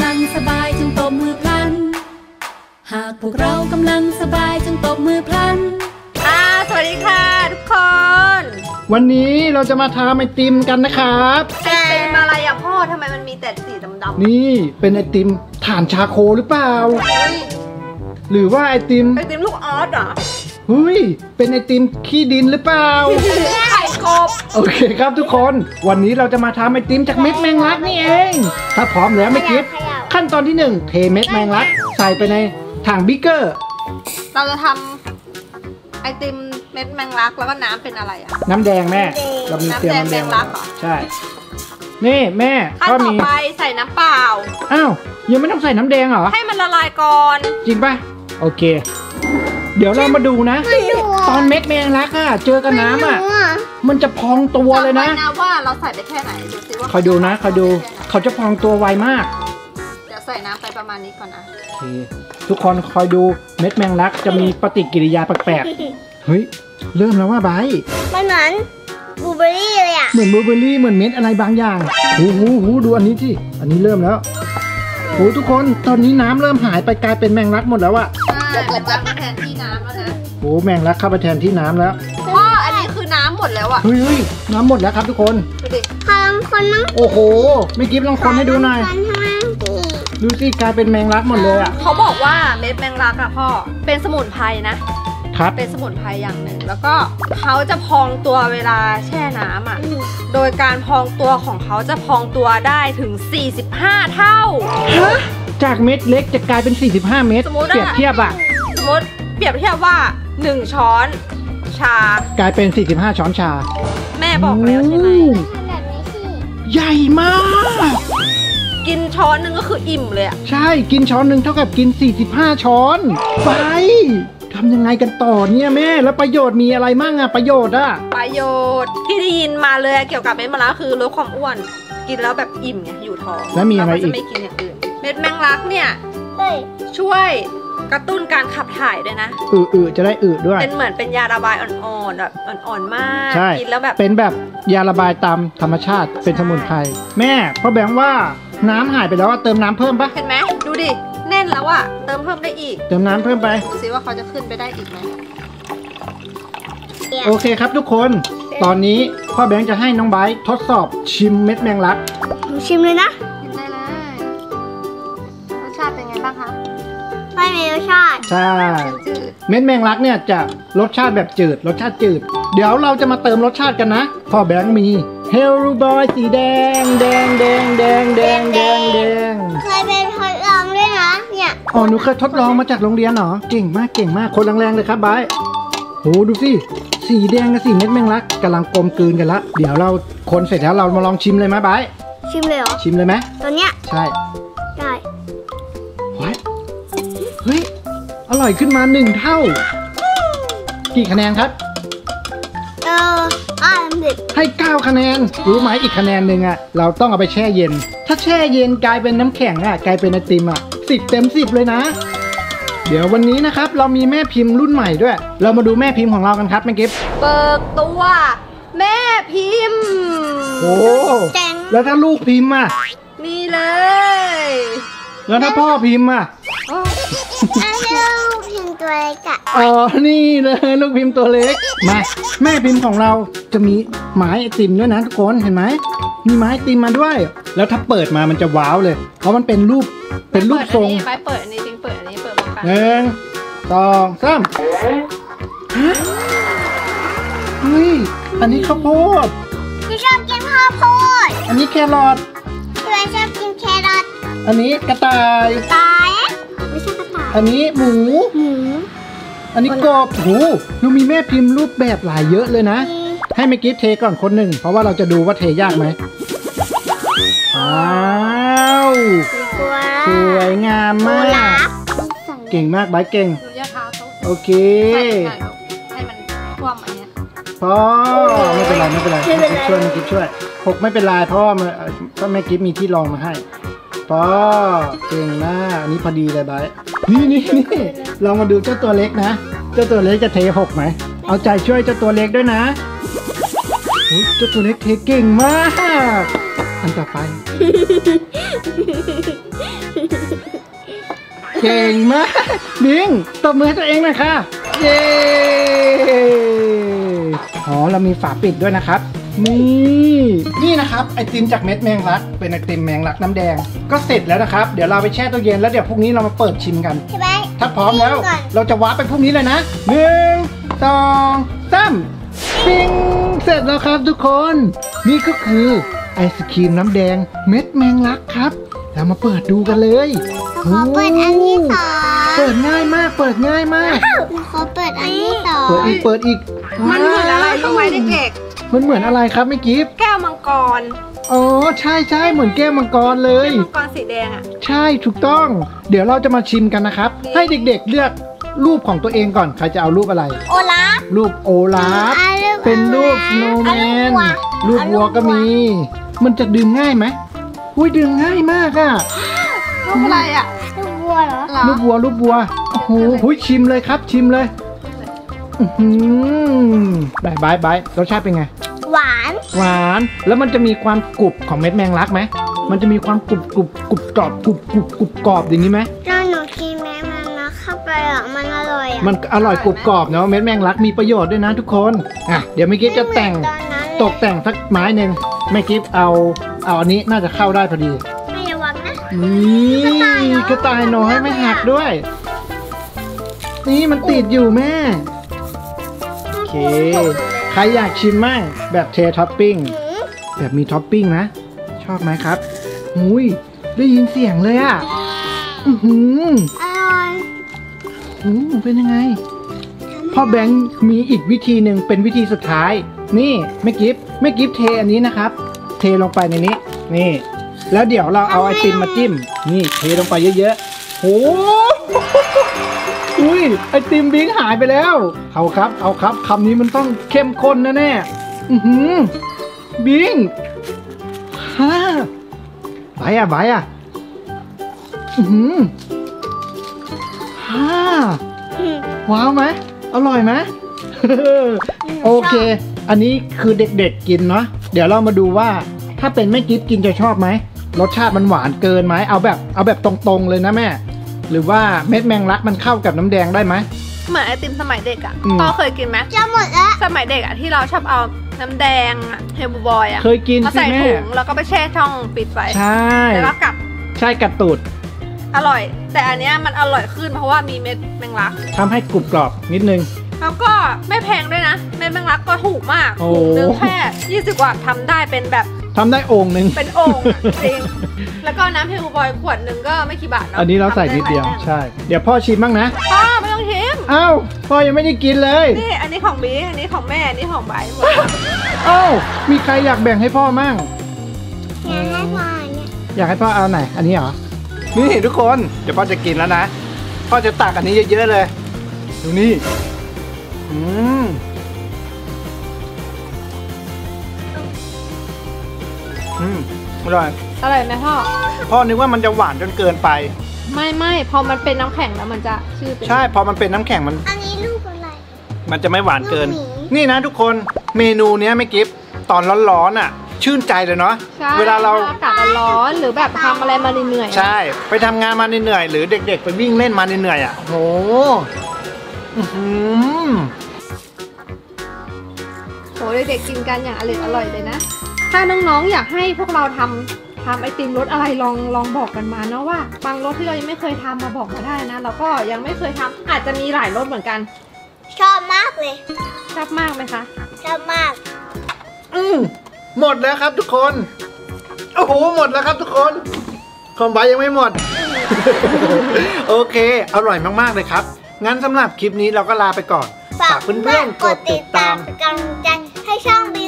ลังสบายจงตบมือพลันหากพวกเรากำลังสบายจงตบมือพลันสวัสดีค่ะทุกคนวันนี้เราจะมาทำไอติมกันนะครับไอติมอะไรอะพ่อทำไมมันมีแต่สีดำๆนี่เป็นไอติมถ่านชาโคหรือเปล่าหรือว่าไอติมลูกออสเหรอเฮ้ยเป็นไอติมขี้ดินหรือเปล่าไข่กบโอเคครับทุกคนวันนี้เราจะมาทำไอติมจากเม็ดแมงลักนี่เองถ้าพร้อมแล้วไม่คิดขั้นตอนที่1เทเม็ดแมงลักใส่ไปในถังบิ๊กเกอร์เราจะทำไอติมเม็ดแมงลักแล้วก็น้ำเป็นอะไรอะน้ำแดงแม่เรามีเตรียมน้ำแดงลักเหรอใช่นี่แม่ขั้นต่อไปใส่น้ำเปล่าอ้าวยังไม่ต้องใส่น้ำแดงเหรอให้มันละลายก่อนจริงป่ะโอเคเดี๋ยวเรามาดูนะตอนเม็ดแมงลักอะเจอกับน้ำอะมันจะพองตัวเลยนะว่าเราใส่ไปแค่ไหนดูสิว่าคอยดูนะคอยดูเขาจะพองตัวไวมากเดี๋ยวใส่น้ำไปประมาณนี้ก่อนนะโอเคทุกคนคอยดูเม็ดแมงลักจะมีปฏิกิริยาแปลกๆเฮ้ยเริ่มแล้วว่าไบมันเหมือนบลูเบอร์รี่เลยอะเหมือนบลูเบอร์รี่เหมือนเม็ดอะไรบางอย่างหูดูอันนี้ที่อันนี้เริ่มแล้วโหทุกคนตอนนี้น้ำเริ่มหายไปกลายเป็นแมงลักหมดแล้วอะเหมือนจะมาแทนที่น้ำแล้วนะโหแมงลักเข้าไปแทนที่น้ำแล้วพ่ออันนี้คือน้ำหมดแล้วอะเฮ้ยน้ำหมดแล้วครับทุกคนดูดิคนนั่งโอ้โหไม่กิ๊บลองคนให้ดูหน่อยดูสิกลายเป็นแมงลักหมดเลยอะเขาบอกว่าเม็ดแมงลักอะพ่อเป็นสมุนไพรนะครับเป็นสมุนไพรอย่างหนึ่งแล้วก็เขาจะพองตัวเวลาแช่น้ำอะโดยการพองตัวของเขาจะพองตัวได้ถึง45เท่าจากเม็ดเล็กจะกลายเป็น45เม็ดเปรียบเทียบอะสมมติเปรียบเทียบว่า1ช้อนชากลายเป็น45ช้อนชาแม่บอกแล้วใช่ไหมใหญ่มากกินช้อนนึงก็คืออิ่มเลยอะใช่กินช้อนนึงเท่ากับกิน45ช้อนไปทำยังไงกันต่อเนี่ยแม่แล้วประโยชน์มีอะไรมั่งอะประโยชน์ที่ได้ยินมาเลยเกี่ยวกับเม็ดแมงลักคือลดความอ้วนกินแล้วแบบอิ่มไงอยู่ท้องแล้วมีอะไรอีกจะไม่กินอย่างอื่นเม็ดแมงลักเนี่ยช่วยกระตุ้นการขับถ่ายด้วยนะจะได้ด้วยเป็นเหมือนเป็นยาระบายอ่อนๆแบบอ่อนๆมากกินแล้วแบบเป็นแบบยาระบายตามธรรมชาติเป็นสมุนไพรแม่พ่อแบงค์ว่าน้ำหายไปแล้วเติมน้ำเพิ่มปะเห็นไหมดูดิแน่นแล้วอะเติมเพิ่มได้อีกเติมน้ำเพิ่มไปดูสิว่าเขาจะขึ้นไปได้อีกไหมโอเคครับทุกคนตอนนี้พ่อแบงค์จะให้น้องไบร์ททดสอบชิมเม็ดแมงลักชิมเลยนะชิมได้เลยรสชาติเป็นไงบ้างคะไม่มีรสชาติใช่เม็ดแมงลักเนี่ยจะรสชาติแบบจืดรสชาติจืดเดี๋ยวเราจะมาเติมรสชาติกันนะพ่อแบงค์มีเฮลลูบอยสีแดงเคยเป็นทดลองด้วยนะเนี่ยอ๋อหนูเคยทดลองมาจากโรงเรียนเหรอเก่งมากคนแรงๆเลยครับไบร์ทโหดูสิสีแดงกับสีเม็ดแมงลักกำลังกลมกลืนกันละเดี๋ยวเราคนเสร็จแล้วเรามาลองชิมเลยไหมไบร์ทชิมเลยเหรอชิมเลยไหมตัวเนี้ยใช่ได้เฮ้ยอร่อยขึ้นมา1เท่ากี่คะแนนครับให้9คะแนนรู้ไหมอีกคะแนนหนึ่งอ่ะเราต้องเอาไปแช่เย็นถ้าแช่เย็นกลายเป็นน้ำแข็งอ่ะกลายเป็นไอติมอ่ะ10 เต็ม 10เลยนะเดี๋ยววันนี้นะครับเรามีแม่พิมพ์รุ่นใหม่ด้วยเรามาดูแม่พิมพ์ของเรากันครับแม่กิฟต์เปิดตัวแม่พิมพ์โอ้แล้วถ้าลูกพิมพ์อ่ะนี่เลยแล้วถ้าพ่อพิมพ์อ่ะลูกพิมพ์ตัวเล็กอ่ะนี่เลยลูกพิมพ์ตัวเล็กมาแม่พิมพ์ของเราจะมีไม้ไอติมด้วยนะทุกคนเห็นไหมมีไม้ไอติมมาด้วยแล้วถ้าเปิดมามันจะว้าวเลยเพราะมันเป็นรูปทรงไปเปิดอันนี้พิมพ์เปิดอันนี้เปิดมา 1 2 3เฮ้ยอันนี้ข้าวโพดที่ชอบกินข้าวโพดอันนี้แครอทที่ชอบกินแครอทอันนี้กระต่ายไม่ใช่กระต่ายอันนี้หมูอันนี้กบโหดูมีแม่พิมพ์รูปแบบหลายเยอะเลยนะให้เมื่อกี้เทก่อนคนหนึ่งเพราะว่าเราจะดูว่าเทยากไหมสวยงามมากเก่งมากไบร์ทเก่งโอเคให้มันท่วมอันนี้พอไม่เป็นไรช่วยหกไม่เป็นไรเพราะว่าแม่กิฟต์มีที่รองมาให้พอเก่งมากอันนี้พอดีเลยไบร์ทนี่เรามาดูเจ้าตัวเล็กนะเจ้าตัวเล็กจะเทหกไหมเอาใจช่วยเจ้าตัวเล็กด้วยนะเจ้าตัวเล็กเทเก่งมากอันต่อไปก่งมากบิงตบมือให้ตัวเองหน่อยค่ะเย้อ๋อเรามีฝาปิดด้วยนะครับนี่นะครับไอติมจากเม็ดแมงลักเป็นไอติมแมงลักน้ำแดงก็เสร็จแล้วนะครับเดี๋ยวเราไปแช่ตู้เย็นแล้วเดี๋ยวพรุ่งนี้เรามาเปิดชิมกันใช่ไหมถ้าพร้อมแล้วเราจะวาร์ปไปพรุ่งนี้เลยนะ1 2 3ปิ้งเสร็จแล้วครับทุกคนนี่ก็คือไอศครีมน้ำแดงเม็ดแมงลักครับเรามาเปิดดูกันเลยขอเปิดอันที่สองเปิดง่ายมากขอเปิดอันที่สองเปิดอีกมันเหมือนอะไรรู้ไหมเด็กๆมันเหมือนอะไรครับไม่กิฟต์แก้วมังกรอ๋อใช่เหมือนแก้วมังกรเลยมังกรสีแดงอ่ะใช่ถูกต้องเดี๋ยวเราจะมาชิมกันนะครับให้เด็กๆเลือกรูปของตัวเองก่อนใครจะเอารูปอะไรโอลาฟรูปโอลาฟเป็นรูปสโนว์แมนรูปวัวก็มีมันจะดึงง่ายไหมอุ้ยดึงง่ายมากอ่ะรูปอะไรอ่ะรูปวัวเหรอรูปวัวโอ้โหชิมเลยครับชิมเลยบายรสชาติเป็นไงหวานแล้วมันจะมีความกรุบของเม็ดแมงลักไหมมันจะมีความกรุบกรอบกรอบอย่างนี้ไหมตอนหนูกินแมงลักเข้าไปอ่ะมันอร่อยมันอร่อยกรุบกรอบเนาะเม็ดแมงลักมีประโยชน์ด้วยนะทุกคนเดี๋ยวแม่กิฟจะตกแต่งสักไม้หนึ่งแม่กิฟเอาอันนี้น่าจะเข้าได้พอดีไม่ระวังนะนี่กระต่ายน้อยไม่หักด้วยนี่มันติดอยู่แม่โอเคใครอยากชิมมั่งแบบเทท็อปปิ้งแบบมีท็อปปิ้งนะชอบไหมครับได้ยินเสียงเลยอ่ะอร่อยเป็นยังไงพ่อแบงค์มีอีกวิธีหนึ่งเป็นวิธีสุดท้ายนี่แม่กิฟเทอันนี้นะครับเทลงไปในนี้นี่แล้วเดี๋ยวเราเอาไอติมมาจิ้มนี่เทลงไปเยอะๆไอติมบิงหายไปแล้วเอาครับคำนี้มันต้องเข้มข้นแน่บิงไปอ่ะว้าวไหมอร่อยไหมโอเคอันนี้คือเด็กๆกินเนาะเดี๋ยวเรามาดูว่าถ้าเป็นแม่กิ๊บกินจะชอบไหมรสชาติมันหวานเกินไหมเอาแบบตรงๆเลยนะแม่หรือว่าเม็ดแมงลักมันเข้ากับน้ำแดงได้ไหมเหมือนไอติมสมัยเด็กอ่ะพ่อเคยกินไหมจะหมดแล้วสมัยเด็กอ่ะที่เราชอบเอาน้ำแดงเฮลบูบอยอ่ะเคยกินมาใส่ถุงแล้วก็ไปแช่ช่องปิดไว้ใช่แล้วกัดกัดตูดอร่อยแต่อันเนี้ยมันอร่อยขึ้นเพราะว่ามีเม็ดแมงลักทำให้กรุบกรอบนิดนึงแล้วก็ไม่แพงด้วยนะเม็ดแมงลักก็ถูกมากถุงนึงแค่20 บาททำได้เป็นแบบทำได้โอ่งนึงเป็นโอ่งจริงแล้วก็น้ำเฮลบูบอยขวดนึงก็ไม่กี่บาทอันนี้เราใส่นิดเดียวใช่เดี๋ยวพ่อชิมบ้างนะพ่อไม่ต้องชิมอ้าวพ่อยังไม่ได้กินเลยนี่อันนี้ของบีอันนี้ของแม่อันนี้ของใบหมดอ้าวมีใครอยากแบ่งให้พ่อมั่งอยากให้พ่อเนี่ยอยากให้พ่อเอาไหนอันนี้เหรอนี่ทุกคนเดี๋ยวพ่อจะกินแล้วนะพ่อจะตักอันนี้เยอะๆเลยดูนี่อร่อยไหมพ่อนึกว่ามันจะหวานจนเกินไปไม่พอมันเป็นน้ำแข็งแล้วมันจะชื่อใช่พอมันเป็นน้ำแข็งมันอันนี้ลูกอะไรมันจะไม่หวานเกินนี่นะทุกคนเมนูเนี้ยไม่กิฟตอนร้อนๆอ่ะชื่นใจเลยเนาะเวลาเราอากาศร้อนหรือแบบทำอะไรมาเหนื่อยใช่ไปทำงานมาเหนื่อยหรือเด็กๆไปวิ่งเล่นมาเหนื่อยอ่ะโหเด็กๆกินกันอย่างอร่อยเลยนะถ้าน้องๆอยากให้พวกเราทำไอติมรสอะไรลองบอกกันมาเนาะว่าบางรสที่เรายังไม่เคยทำมาบอกมาได้นะเราก็ยังไม่เคยทำอาจจะมีหลายรสเหมือนกันชอบมากเลยชอบมากไหมคะชอบมากหมดแล้วครับทุกคนโอ้โหหมดแล้วครับทุกคนของใบยังไม่หมด โอเคอร่อยมากๆเลยครับงั้นสำหรับคลิปนี้เราก็ลาไปก่อนฝากเพื่อนๆกดติดตามเป็นกำลังใจให้ช่องบิ